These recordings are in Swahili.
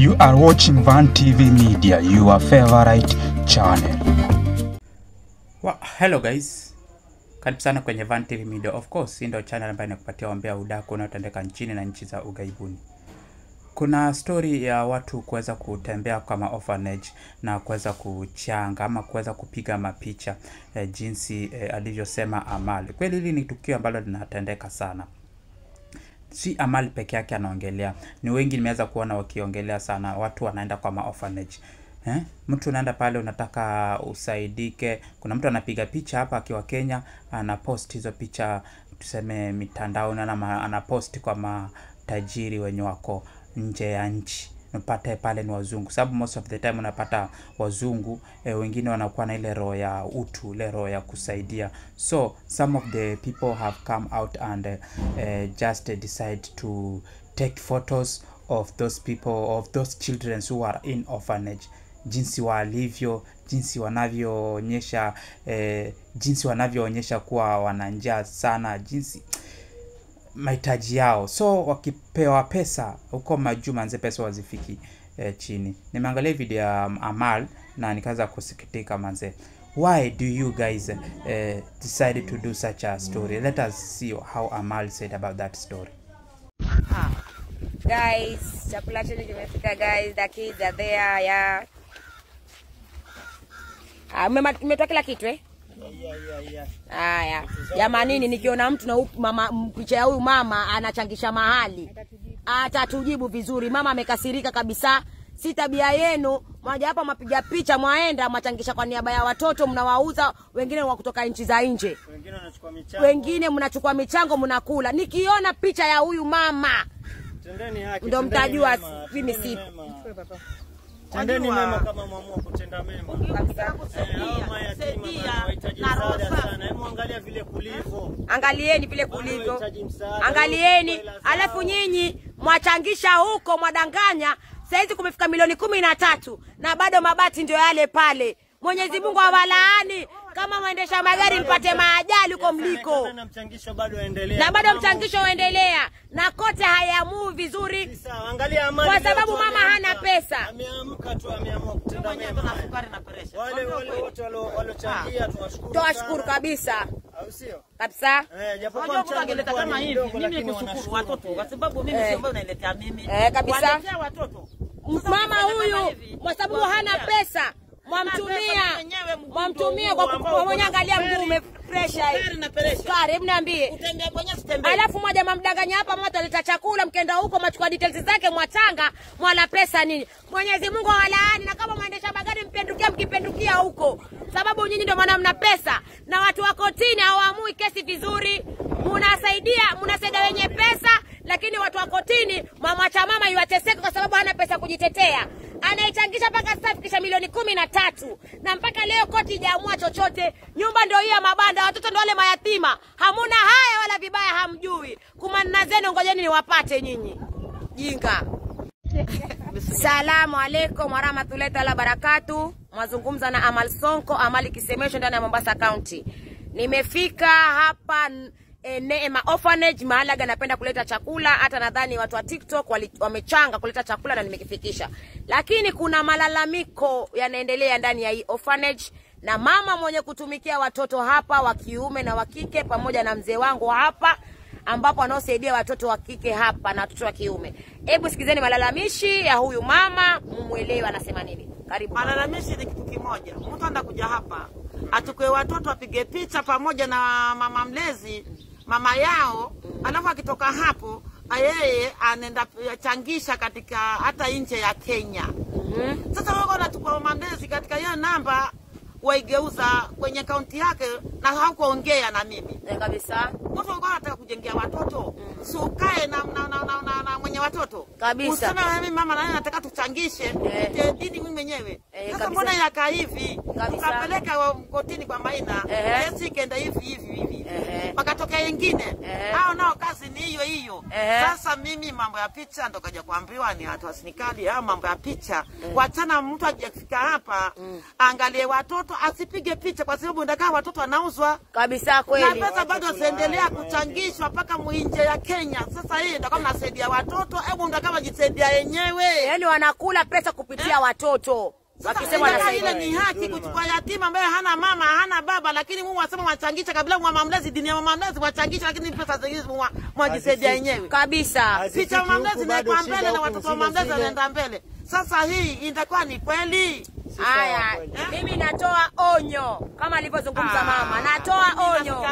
You are watching Van TV Media, your favorite channel. Hello guys. Karibu sana kwenye Van TV Media. Of course, hii ndio channel ambayo inakupatia ombea udaku unaotendeka nchini na nchi za ugaibuni. Kuna story ya watu kuweza kutembea kama orphanage na kuweza kuchanga ama kuweza kupiga mapicha jinsi alivyosema Amal. Kweli hili ni tukio ambalo linatendeka sana. Si Amal peke yake anaongelea, ni wengi nimeweza kuona wakiongelea sana. Watu wanaenda kwa orphanage. Mtu unaenda pale unataka usaidike. Kuna mtu anapiga picha hapa akiwa Kenya, anapost hizo picha tuseme mitandao na anapost kwa matajiri wenye wako nje ya nchi. Unapata pale ni wazungu, sababu most of the time unapata wazungu wengine wanakuwa na ile roho ya utu, ile roho ya kusaidia. So some of the people have come out and just decide to take photos of those people, of those children who are in orphanage, jinsi walivyo, jinsi wanavyoonyesha kuwa wana njaa sana, jinsi mahitaji yao. So wakipewa pesa huko majuma nze pesa wazifiki chini. Nimeangalia video ya Amal na nikaanza kusikitika manze. Why do you guys decide to do such a story? Let us see how Amal said about that story. Guys, chakula chetu kimefika guys. The kids are there, yeah. Umetoa kila kitu Yeah. Haya. Jamanini nikiona mtu na mama picha ya huyu mama anachangisha mahali, atatujibu vizuri. Mama amekasirika kabisa. Si tabia yenu. Mwaje hapa mapiga picha mwaenda machangisha kwa niaba ya watoto, mnawauza, wengine wa kutoka nchi za nje. Wengine wanachukua michango. Wengine mnachukua michango mnakula. Nikiona picha ya huyu mama, tendeni haki. Ndio mtajua mimi si. Tendeni mema kama muamua kutenda mema. Kabisa. Angalia vile kulivyo. Angalieni vile kulivyo. Angalieni. Alafu nyinyi mwachangisha huko mwadanganya. Saizi kumefika milioni 13 na bado mabati ndio yale pale. Mwenyezi Mungu awalaani. Kama muendesha magari mpate maajali huko mliko. Na mchangisho bado uendelea. Na bado mchangisho uendelea. Na kote hayaamui vizuri. Sawa, angalia Amali. Kwa sababu mama hana pesa. Ameamka tu, ameamua kutenda mema. Na sukari na presha. Wale wote walochangia tuwashukuru. Tuwashukuru kabisa. Au sio? Kabisa. Japokuwa mchangeleta kama hivi, mimi nikushukuru watoto kwa sababu mimi sio mbona unaletea mimi. Kabisa. Waletea watoto. Mama huyu kwa sababu hana pesa. Mwamtumia kwa kumwonya, angalia mguu umepresha hivi. Sukari, hebu niambie. Utembea kwenye sitembea. Alafu moja mamdanganya hapa, mama ataleta chakula, mkenda huko machukua details zake mwatanga, mwala pesa nini. Mwenyezi Mungu awalaani, na kama muendesha magari mkipendukia huko. Sababu nyinyi ndio maana mna pesa na watu wa kotini hawaamui kesi vizuri. Mnasaidia wenye pesa, lakini watu wa kotini mama yuateseka kwa sababu hana pesa kujitetea. Anaichangisha mpaka sasa kisha milioni 13 na mpaka leo koti hajaamua chochote. Nyumba ndio hiyo ya mabanda, watoto ndio wale mayatima. Hamuna haya wala vibaya hamjui. Kumanna zenu ngojeni niwapate nyinyi. Jinga. Salamu alaykum wa rahmatullahi wa barakatuh. Mazungumza na Amal Sonko, Amal Kisemesho ndani ya Mombasa County. Nimefika hapa Neema orphanage, mahali napenda kuleta chakula. Hata nadhani watu wa TikTok wamechanga kuleta chakula na nimekifikisha. Lakini kuna malalamiko yanaendelea ndani ya hii orphanage, na mama mwenye kutumikia watoto hapa wa kiume na wa kike pamoja na mzee wangu hapa, ambapo anaosaidia watoto wa kike hapa na watoto wa kiume. Hebu sikizeni malalamishi ya huyu mama, mumuelewe anasema nini. Karibu. Malalamishi ni kitu kimoja. Mtu anakuja hapa atukue watoto apige picha pamoja na mama mlezi, mama yao, alafu akitoka hapo yeye anaenda changisha katika hata nje ya Kenya. Sasa wao wanachukua mama mlezi katika hiyo namba waigeuza kwenye kaunti yake na hakuongea na mimi. Kabisa. Watu wanataka kujengea watoto. Si ukae na mwenye watoto. Kabisa. Usema mimi mama na nataka tuchangishe. Dini mimi mwenyewe. Sasa mbona yaka hivi? Tukapeleka kotini kwa Maina. Kesi ikaenda hivi. Wakatokea wengine. Hao nao kazi ni hiyo. Sasa mimi mambo ya picha ndo kaja kuambiwa ni watu wa serikali hao mambo ya picha. Wachana mtu akifika hapa angalie watoto asipige picha kwa sababu ndaka watoto wanauzwa. Kabisa kweli. Na pesa bado zinaendelea kuchangishwa mpaka muinje ya Kenya. Sasa hii ndio kama nasaidia watoto, hebu ndaka wajisaidia wenyewe. Yaani wanakula pesa kupitia watoto. Wakisema ile ni haki kuchukua yatima ambaye hana mama, hana baba, lakini Mungu asema wachangisha kabla mama mlezi, dini ya mama mlezi wachangisha, lakini pesa zingine mwajisaidia wenyewe. Kabisa. Picha mama mlezi inaenda mbele na watoto wa mama mlezi wanaenda mbele. Sasa hii itakuwa ni kweli? Haya, mimi natoa onyo kama alivyozungumza mama. Natoa onyo.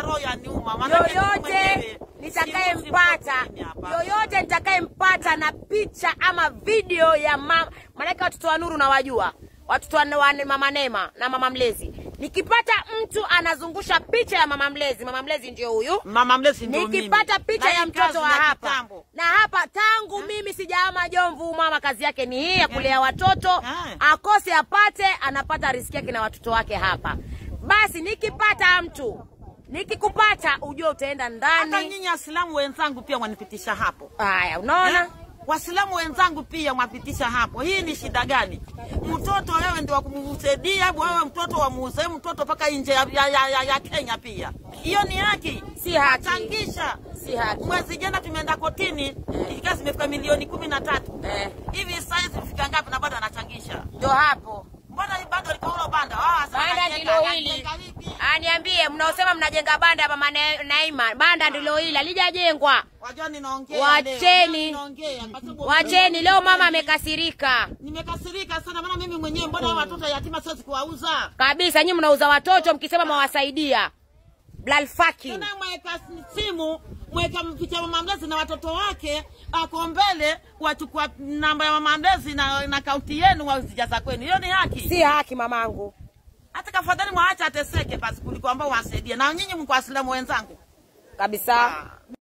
Yoyote nitakayempata na picha ama video ya mama, maana watoto wa Nuru na wajua. Watoto wa mama Neema na mama mlezi. Nikipata mtu anazungusha picha ya mama mlezi ndio huyu. Mama mlezi ndio mimi. Nikipata picha ya mtoto wa hapa. Na hapa tangu mimi sijaama Jomvu, mama kazi yake ni hii ya kulea watoto. Akose apate, anapata riziki yake na watoto wake hapa. Basi nikipata mtu, nikikupata ujue utaenda ndani. Hata nyinyi Waislamu wenzangu pia wanipitisha hapo. Haya, unaona? Waislamu wenzangu pia mwapitisha hapo. Hii ni shida gani? Mtoto wewe ndio wakumsaidia, wewe mtoto wa muuze mtoto paka nje ya Kenya pia. Hiyo ni haki? Si haki. Changisha. Si haki. Mwezi jana tumeenda kotini, kesi imefika milioni 13. Hivi sasa zifika ngapi na bado anachangisha? Ndio hapo. Mbona bado liko banda? Banda ndilo hili. Niambie mnaosema mnajenga banda ya mama Neema, banda ndilo hili halijajengwa. Wajua ninaongea. Wacheni leo mama amekasirika. Nimekasirika sana maana mimi mwenyewe mbona watoto yatima siwezi kuwauza? Kabisa nyinyi mnauza watoto mkisema mwasaidia. Blalfaki. Tena mweka simu, mweka picha mama mlezi na watoto wake, ako mbele wachukua namba ya mama mlezi na kaunti yenu wazijaza kwenu. Hiyo ni haki? Si haki mamangu. Hata kafadhali mwaacha ateseke basi kuliko ambao wasaidie. Na nyinyi mko Waislamu wenzangu. Kabisa.